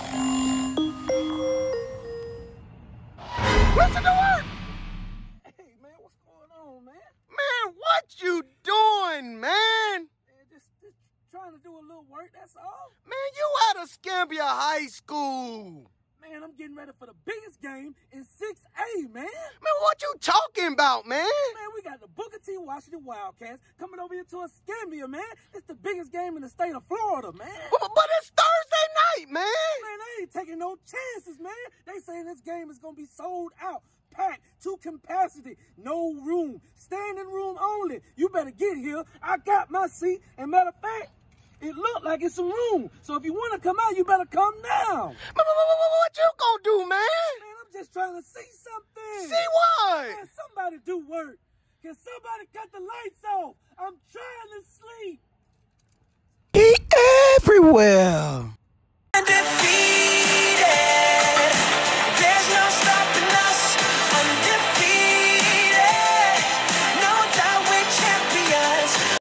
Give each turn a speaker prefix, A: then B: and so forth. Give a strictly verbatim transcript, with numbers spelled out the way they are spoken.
A: Listen to work!
B: Hey, man, what's going on, man?
A: Man, what you doing, man?
B: Man, just, just trying to do a little work, that's all.
A: Man, you out of Scambia High School.
B: Man, I'm getting ready for the biggest game in six A, man.
A: Man, what you talking about, man?
B: Man, we got the Booker T. Washington Wildcats coming over here to a Scambia, man. It's the biggest game in the state of Florida, man.
A: But, but it's Thursday night, man.
B: Man, they ain't taking no chances, man. They saying this game is going to be sold out, packed to capacity, no room, standing room only. You better get here. I got my seat, and matter of fact, it looked like it's some room. So if you want to come out, you better come now.
A: But, but, but, but what you gonna do, man?
B: Man, I'm just trying to see something.
A: See what?
B: Man, somebody do work. Can somebody cut the lights off? I'm trying to sleep.
C: He everywhere.